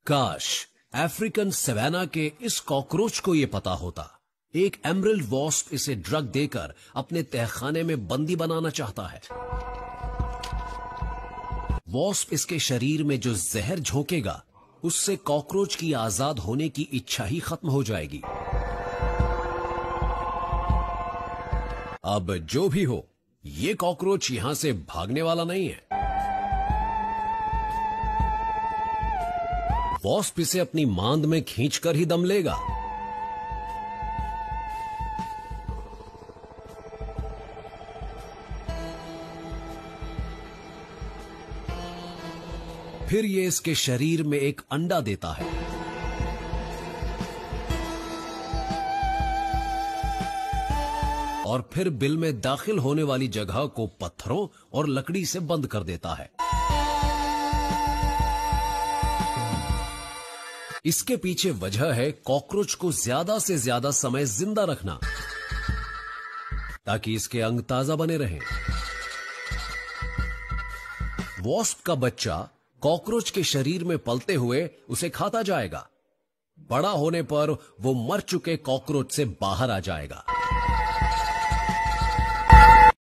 काश African savanna के इस कॉकरोच को यह पता होता। एक एमरल्ड वॉस्प इसे ड्रग देकर अपने तहखाने में बंदी बनाना चाहता है। वॉस्प इसके शरीर में जो जहर झोंकेगा उससे कॉकरोच की आजाद होने की इच्छा ही खत्म हो जाएगी। अब जो भी हो, ये कॉकरोच यहां से भागने वाला नहीं है। वॉस्प इसे अपनी मांद में खींचकर ही दम लेगा। फिर ये इसके शरीर में एक अंडा देता है। और फिर बिल में दाखिल होने वाली जगह को पत्थरों और लकड़ी से बंद कर देता है। इसके पीछे वजह है कॉकरोच को ज्यादा से ज्यादा समय जिंदा रखना, ताकि इसके अंग ताजा बने रहें। वॉस्प का बच्चा कॉकरोच के शरीर में पलते हुए उसे खाता जाएगा। बड़ा होने पर वो मर चुके कॉकरोच से बाहर आ जाएगा।